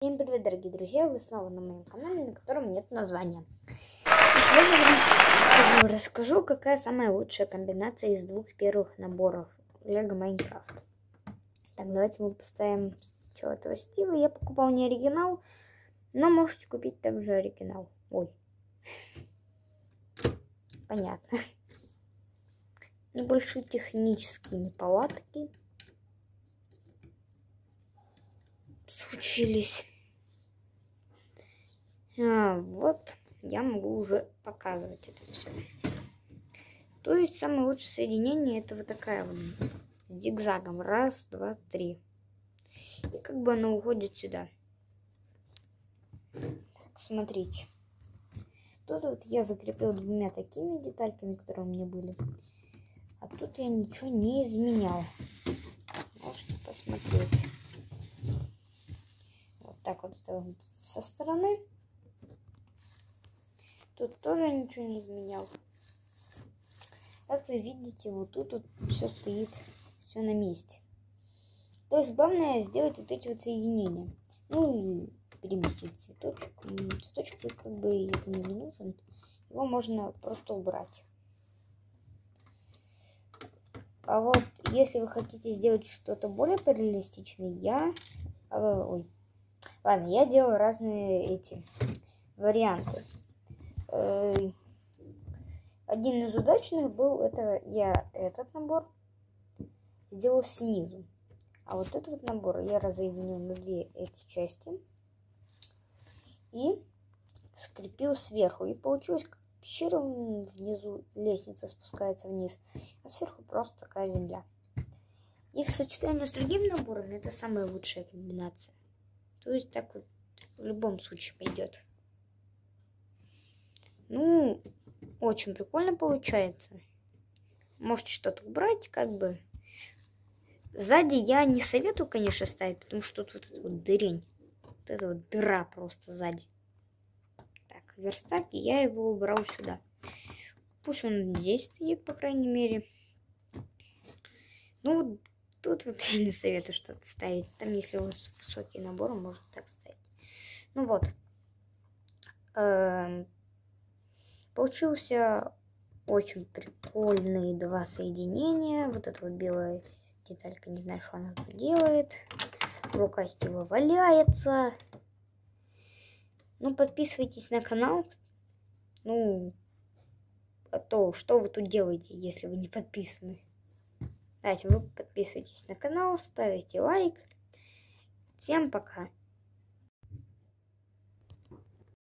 Всем привет, дорогие друзья! Вы снова на моем канале, на котором нет названия. И сегодня я вам расскажу, какая самая лучшая комбинация из двух первых наборов Lego Minecraft. Так, давайте мы поставим сначала этого Стива. Я покупал не оригинал, но можете купить также оригинал. Ой. Понятно. Небольшие технические неполадки случились. Вот я могу уже показывать это все. То есть самое лучшее соединение это вот такая вот с зигзагом. Раз, два, три. И как бы оно уходит сюда. Так, смотрите. Тут вот я закрепил двумя такими детальками, которые у меня были. А тут я ничего не изменял. Можете посмотреть. Вот так вот это вот со стороны. Тут тоже ничего не изменял. Как вы видите, вот тут вот все стоит, все на месте. То есть главное сделать вот эти вот соединения. Ну и переместить цветочек. Цветочек как бы это мне не нужен. Его можно просто убрать. А вот если вы хотите сделать что-то более реалистичное, Ладно, я делаю разные эти варианты. Один из удачных был, это я этот набор сделал снизу. А вот этот вот набор я разъединил на две эти части и скрепил сверху. И получилось как пещера, внизу лестница спускается вниз, а сверху просто такая земля. Их сочетание с другими наборами это самая лучшая комбинация. То есть так вот в любом случае пойдет. Ну, очень прикольно получается. Можете что-то убрать, как бы. Сзади я не советую, конечно, ставить, потому что тут вот дырень. Вот эта вот дыра просто сзади. Так, верстак, и я его убрал сюда. Пусть он здесь стоит, по крайней мере. Ну, тут вот я не советую что-то ставить. Там, если у вас высокий набор, можно так ставить. Ну вот. Получился очень прикольные два соединения. Вот эта вот белая деталька, не знаю, что она тут делает. Рука Стива валяется. Ну, подписывайтесь на канал. Ну, а то, что вы тут делаете, если вы не подписаны? Давайте, вы подписывайтесь на канал, ставите лайк. Всем пока.